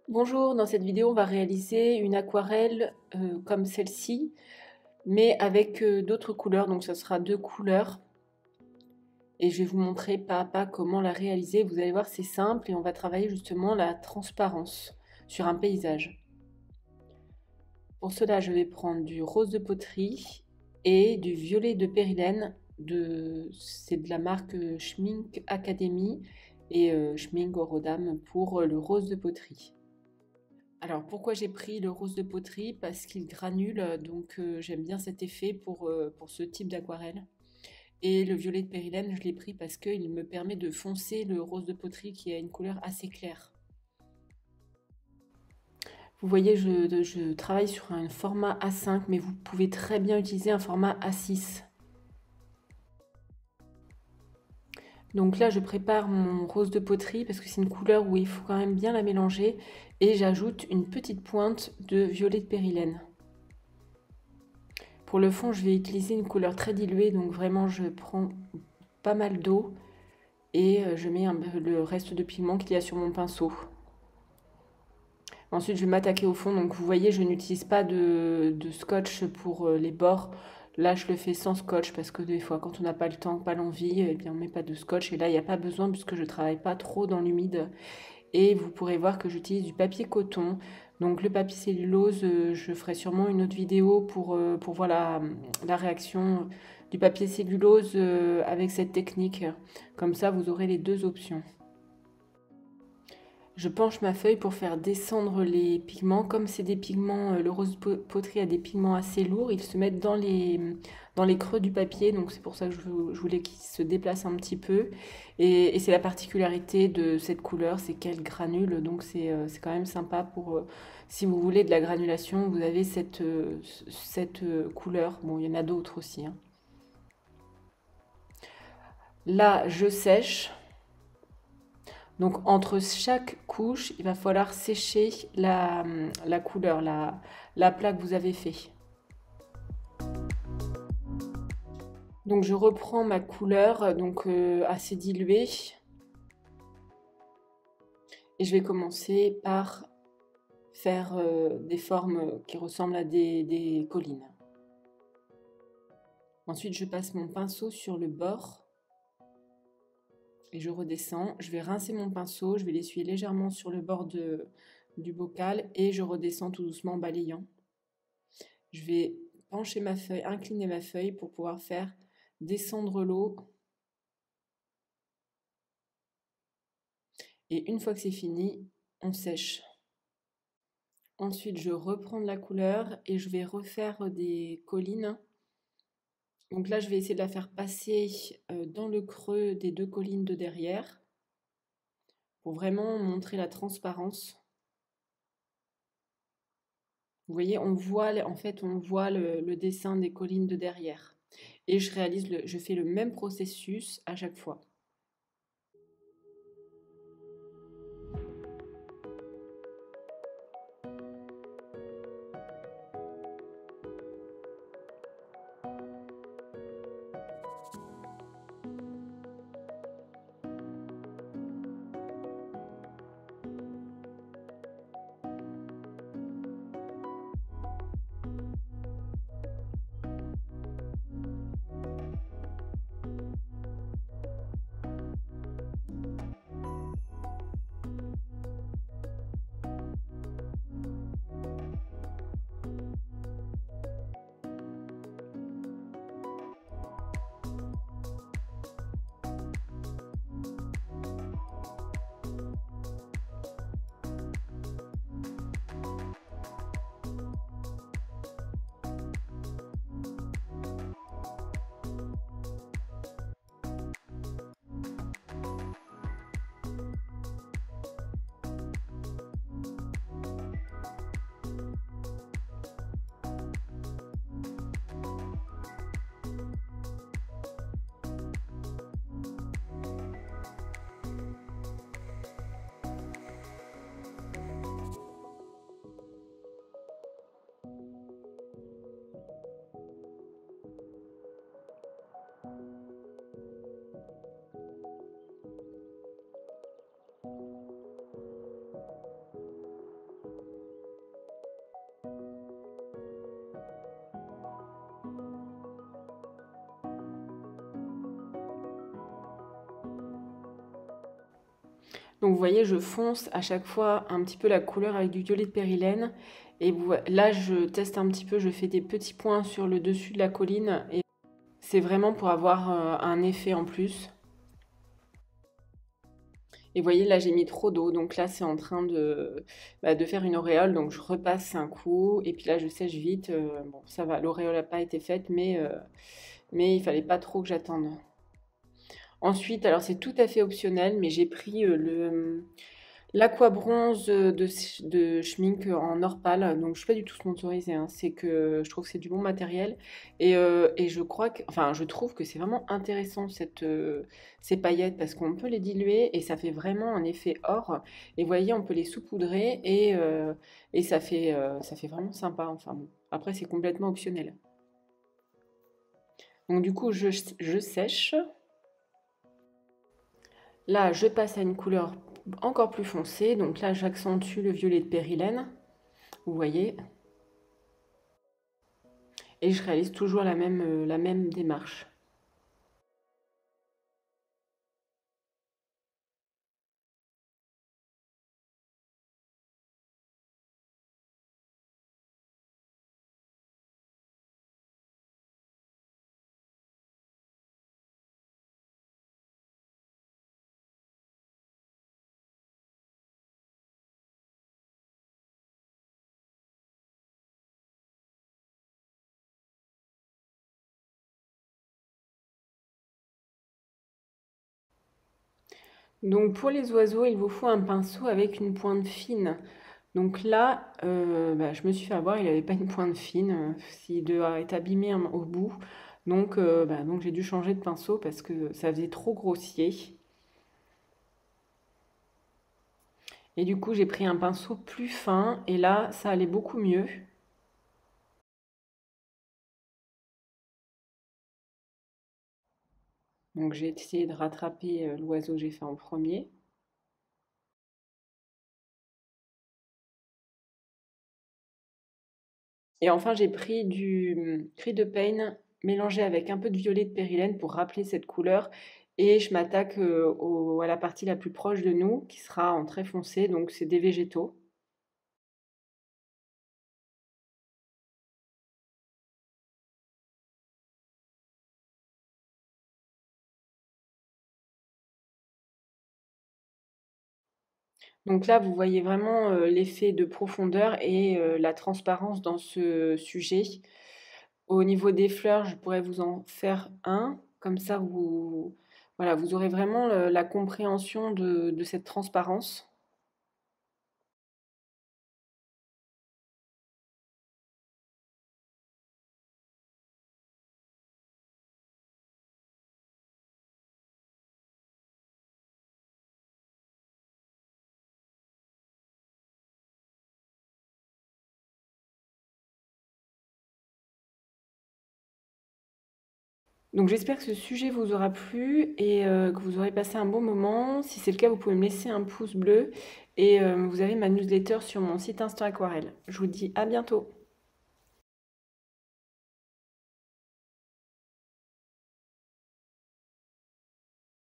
Bonjour, dans cette vidéo, on va réaliser une aquarelle comme celle-ci, mais avec d'autres couleurs. Donc, ça sera deux couleurs. Et je vais vous montrer pas à pas comment la réaliser. Vous allez voir, c'est simple et on va travailler justement la transparence sur un paysage. Pour cela, je vais prendre du rose de poterie et du violet de périlène. C'est de la marque Schmink Academy et Schmink Orodam pour le rose de poterie. Alors pourquoi j'ai pris le rose de poterie? Parce qu'il granule, donc j'aime bien cet effet pour ce type d'aquarelle. Et le violet de périlène, je l'ai pris parce qu'il me permet de foncer le rose de poterie qui a une couleur assez claire. Vous voyez, je travaille sur un format A5, mais vous pouvez très bien utiliser un format A6. Donc là, je prépare mon rose de poterie parce que c'est une couleur où il faut quand même bien la mélanger. Et j'ajoute une petite pointe de violet de périlène. Pour le fond, je vais utiliser une couleur très diluée, donc vraiment je prends pas mal d'eau et je mets le reste de pigment qu'il y a sur mon pinceau. Ensuite, je vais m'attaquer au fond, donc vous voyez, je n'utilise pas de scotch pour les bords. Là, je le fais sans scotch parce que des fois, quand on n'a pas le temps, pas l'envie, eh bien, on ne met pas de scotch. Et là, il n'y a pas besoin puisque je ne travaille pas trop dans l'humide. Et vous pourrez voir que j'utilise du papier coton. Donc le papier cellulose, je ferai sûrement une autre vidéo pour voir la réaction du papier cellulose avec cette technique. Comme ça, vous aurez les deux options. Je penche ma feuille pour faire descendre les pigments. Comme c'est des pigments, le rose poterie a des pigments assez lourds, ils se mettent dans les creux du papier. Donc c'est pour ça que je voulais qu'ils se déplacent un petit peu. Et c'est la particularité de cette couleur, c'est qu'elle granule. Donc c'est quand même sympa pour, si vous voulez de la granulation, vous avez cette couleur. Bon, il y en a d'autres aussi, hein. Là, je sèche. Donc entre chaque couche, il va falloir sécher la couleur, la plaque que vous avez fait. Donc je reprends ma couleur donc assez diluée et je vais commencer par faire des formes qui ressemblent à des collines. Ensuite je passe mon pinceau sur le bord et je redescends. Je vais rincer mon pinceau, je vais l'essuyer légèrement sur le bord du bocal et je redescends tout doucement en balayant. Je vais pencher ma feuille, incliner ma feuille pour pouvoir faire descendre l'eau. Et une fois que c'est fini, on sèche. Ensuite, je reprends de la couleur et je vais refaire des collines. Donc là, je vais essayer de la faire passer dans le creux des deux collines de derrière pour vraiment montrer la transparence. Vous voyez, on voit en fait, on voit le dessin des collines de derrière. Et je fais le même processus à chaque fois. Donc vous voyez, je fonce à chaque fois un petit peu la couleur avec du violet de périlène. Et là, je teste un petit peu, je fais des petits points sur le dessus de la colline. Et c'est vraiment pour avoir un effet en plus. Et vous voyez, là, j'ai mis trop d'eau. Donc là, c'est en train de faire une auréole. Donc je repasse un coup. Et puis là, je sèche vite. Bon, ça va, l'auréole n'a pas été faite, mais il fallait pas trop que j'attende. Ensuite, alors c'est tout à fait optionnel, mais j'ai pris l'Aqua Bronze de Schmink en or pâle. Donc je suis pas du tout sponsorisée, hein. C'est que je trouve que c'est du bon matériel. Et je crois que, enfin, je trouve que c'est vraiment intéressant ces paillettes parce qu'on peut les diluer et ça fait vraiment un effet or. Et vous voyez, on peut les saupoudrer et ça fait vraiment sympa. Enfin bon, après c'est complètement optionnel. Donc du coup, je sèche. Là, je passe à une couleur encore plus foncée. Donc là, j'accentue le violet de périlène. Vous voyez. Et je réalise toujours la même démarche. Donc pour les oiseaux, il vous faut un pinceau avec une pointe fine. Donc là, je me suis fait avoir, il n'avait pas une pointe fine, s'il doit être abîmé au bout. Donc j'ai dû changer de pinceau parce que ça faisait trop grossier. Et du coup, j'ai pris un pinceau plus fin et là, ça allait beaucoup mieux. Donc j'ai essayé de rattraper l'oiseau que j'ai fait en premier. Et enfin, j'ai pris du cri de Payne mélangé avec un peu de violet de périlène pour rappeler cette couleur. Et je m'attaque à la partie la plus proche de nous, qui sera en très foncé, donc c'est des végétaux. Donc là, vous voyez vraiment l'effet de profondeur et la transparence dans ce sujet. Au niveau des fleurs, je pourrais vous en faire un, comme ça voilà, vous aurez vraiment la compréhension de cette transparence. Donc j'espère que ce sujet vous aura plu et que vous aurez passé un bon moment. Si c'est le cas, vous pouvez me laisser un pouce bleu et vous avez ma newsletter sur mon site Insta Aquarelle. Je vous dis à bientôt.